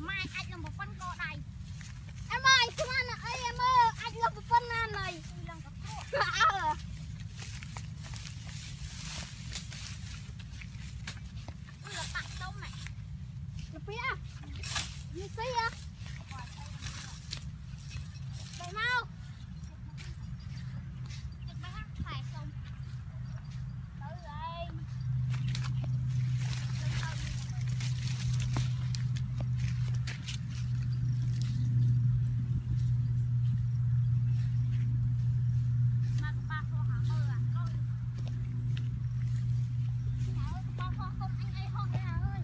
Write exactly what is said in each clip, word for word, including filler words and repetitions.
mai anh làm một phân cọ này em ơi xem ăn ơi em ơi anh làm một phân ăn này làm cặp cọ là tặng tôm này là phía như xí á vậy mau phải xong tới đây mà ba cô hả mơ à con con con con anh ấy không à ơi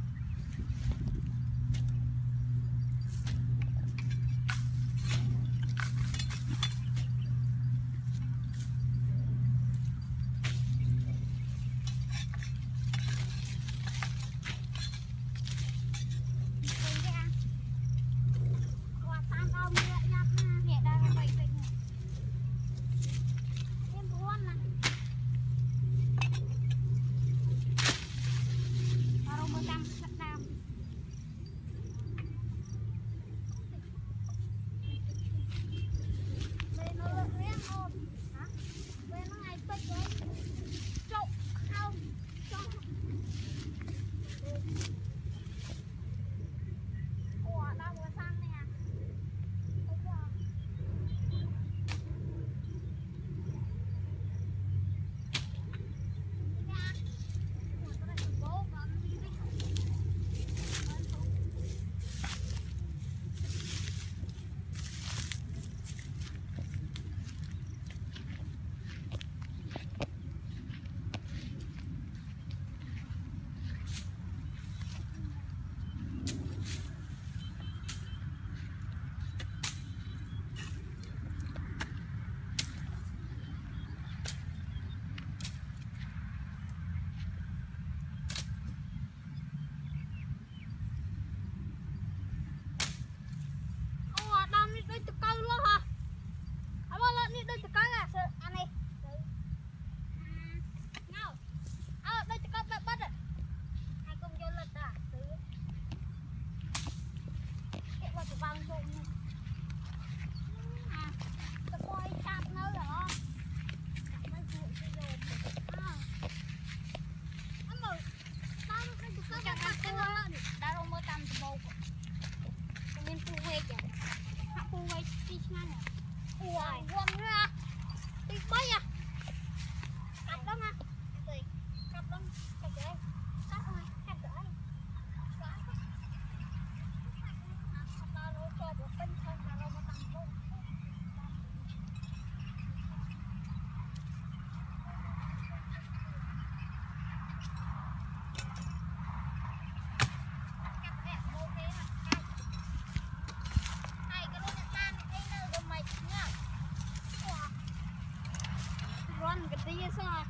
dia sah,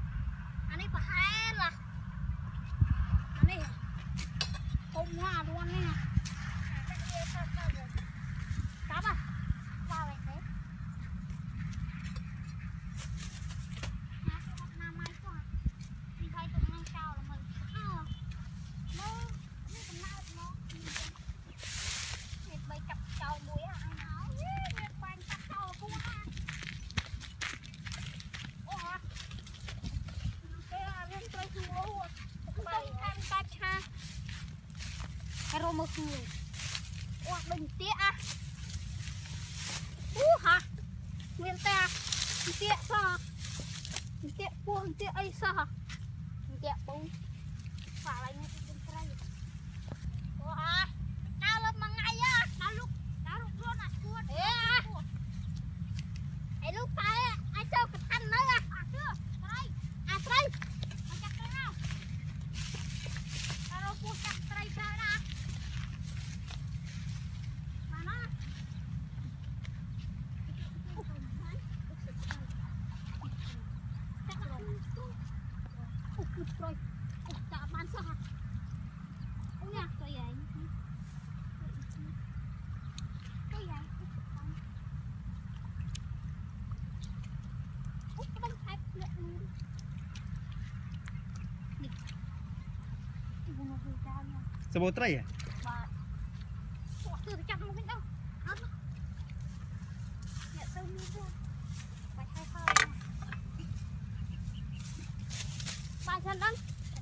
ani pahal lah, ani kumah luan ni, apa? Bawa itu, nama itu, ini itu mengkau lah mal, ah, mal, ni kenal mal, ni baik cap kau buaya, ang ni baik cap kau buaya. Hero mực người, ủa bình tía à, u hả, nguyên ta, tía sao, tía buông tía ấy sao, tía buông, phải là những cái cái này, ủa hả, đau lắm mà ngay á, đau lúc, đau lúc luôn à, cuốn, ê, ê lúc tay ai cho cái thanh nữa à, à chưa, đây, à đây, mà chặt đây nào, tao buông chặt đây sao đó. Rồi, chả bán sao hả? Ôi nha, cái gì? Cái gì? Ôi, cái bánh thép lẹ luôn. Đi. Cái vùng nó cao nha. Sao bố trai à? Bà. từ chậm nó đâu ăn nhận sâu như thế phải hai phao ba chân lắm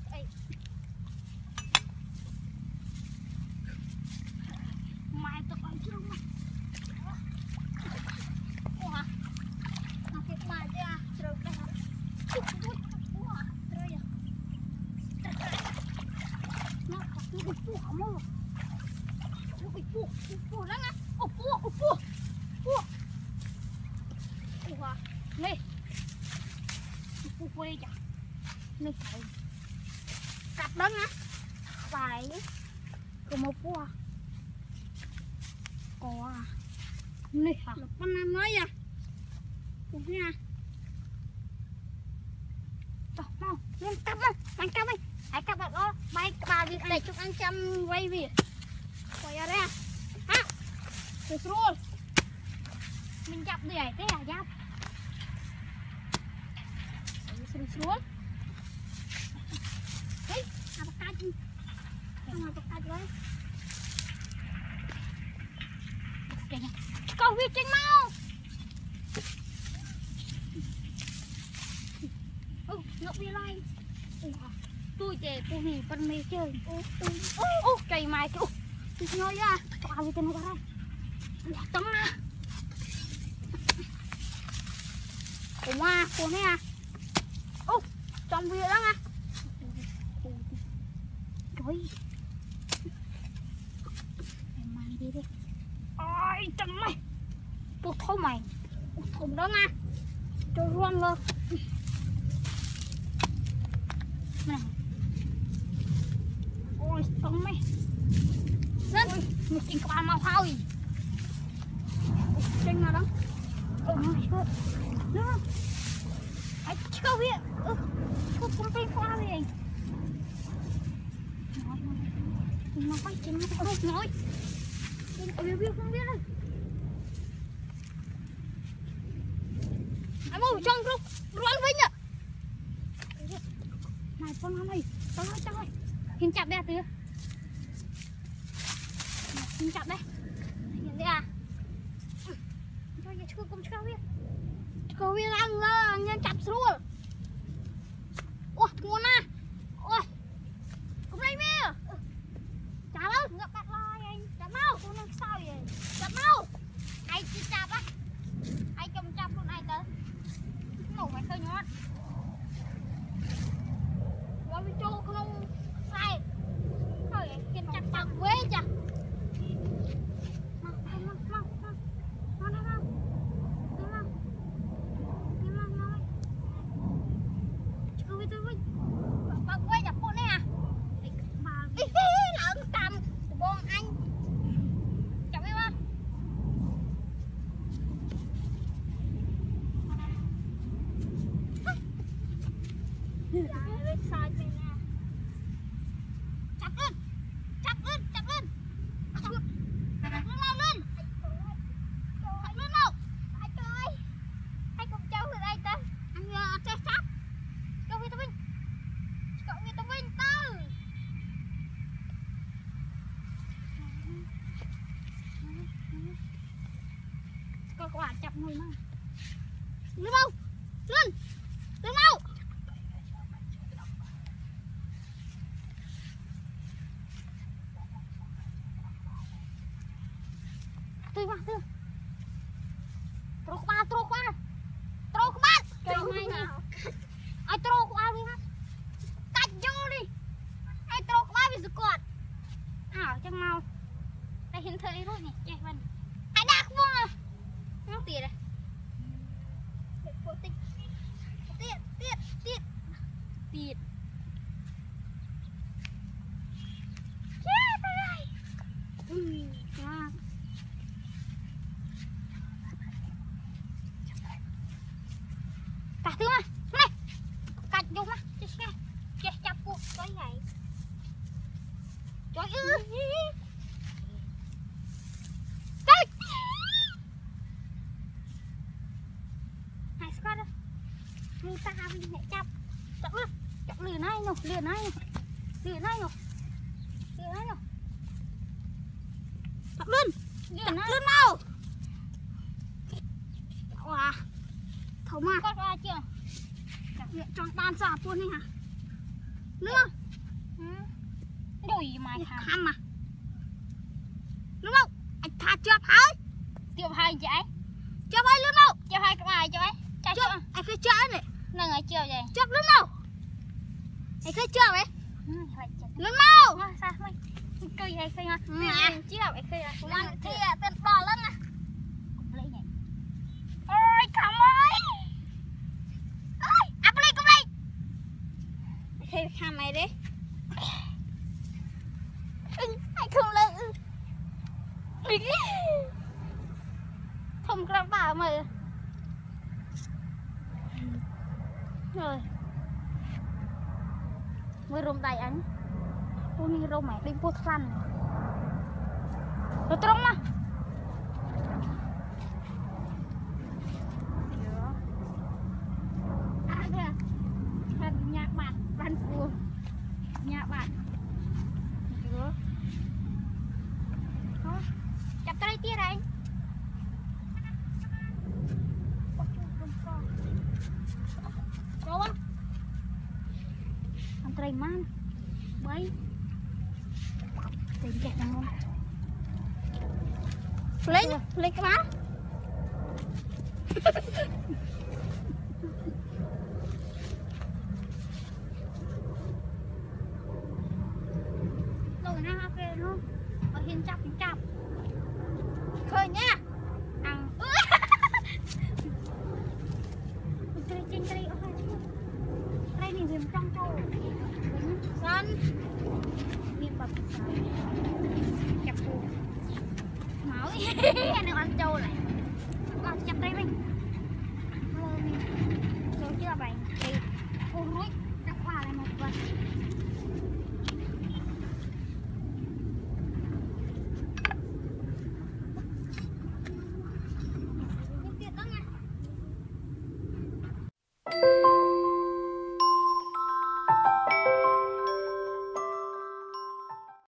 mai tụi con chưa mà ủa nó cái bài chứ à rồi đây hả ủa rồi à nó có cái bụi hả mơ bụi bụi bụi lắm á ủa bụi ủa bụi bụi ủa nè bụi quê chả nè phải cặp đó á phải có một bụi có à nè hả con năm nói à cũng nha tao mau lên cặp á đánh cặp đi hãy cặp bạn đó bay bà việc để chụp anh chăm quay về quay ra đây à ha từ rồi mình chập để thế à giáp từ xuống đấy à bạc ca chứ không à bạc ca chứ đấy con vịt trên mau ừ ngọc đi lại tôi chè tôi thì con mê chơi ô ô ô cây mai kêu tôi nói ra tao đi tên qua đây tấm na ủa ma cô nè à ô trong vịt đó à trời em mang đi đi ôi tầm mày tôi thâu mày thùng đó nha cho luôn luôn này ôi tầm mày rất một kinh các bạn mau thôi trên nào đó ừ mày cơ nữa hãy chưa biết ừ không không tên qua gì nó quay trên nó không nói ôi biết không biết đâu anh mua trong lúc rắn vinh ạ này con này tao ơi tao ơi hình chặt đây à tứ hình chặt đây nhìn đây à cho nhà chưa cũng chưa biết chưa biết ăn là nhân chặt luôn ôi ngon à ôi cũng đây mẹ chả đâu ngập bạc lai anh chả đâu con đang sao vậy chả đâu ai chỉ chặt á ai cầm chặt luôn ai tới ngủ phải khơi nhót rồi đi cho không sai thôi kiếm chặt chặt quế chả mau mau mau mau mau mau mau mau mau chưa biết tôi biết bác quế chặt con này à ý lợn tầm bon anh chặt biết không sai bên nè chặt lên chặt lên chặt lên chặt lên lên nào lên chặt lên nào ai trời ai cùng cháu từ đây ta anh nhờ chơi sắp cậu vitamin cậu vitamin tư coi quả chặt người mà lên đâu lên lên đâu tươi quá tươi trôi qua trôi qua trôi qua cây này nè ai trôi qua đi ha cắt vô đi ai trôi qua vì sự cọt ảo chẳng mau đây hiện thời rồi nè chạy vần ai đạc vô à nó tiền này tiệt tiệt tiệt tiệt tiệt chết đây ừ à cắt thứ mà này cắt vô mà chết nghe chết chắp cuộc cái vậy trời ơi cắt hai squat đâu người ta làm gì chắp chắp luôn chắp lừa này nhổ lừa này lừa này nhổ lừa này nhổ chọc luôn chọc luôn mau wow thấu mà con qua chưa chọc miệng trong ban giọt luôn đi hả nữa đùi mà thằng khăm mà đúng không anh thà chọc hơi chụp hai trái chọc hơi luôn đâu chụp hai cái bài cho ấy cho chọc anh cứ chơi này nâng ở chiều vậy chọc luôn đâu anh cứ chơi ấy ừ, luôn đâu mà sao mày cười hay khơi mà nè chiều ấy khơi à cũng ăn thì tên bò lên nè lấy này ôi cảm ơi ơi áp lên cùng đây khi khăm mày đi anh không lên không có bảo mà rồi mới rôm tay anh ôi đi rôm mày đi bút khăn rồi trống mà à kìa thân nhà bạn bạn phù nhà bạn chưa chặt tay tia này rồi ăn tay man bấy tiền chặt ngon lấy lấy cái má rồi na học về luôn ở hiên chọc chọc khơi nha ăn chơi trên cây ở đây này viêm trong trâu sân viêm bập chặt phù máu anh ăn trâu này làm chặt đây mình rồi chưa bạn thì cô núi đặt qua lại một vật tiện đó nha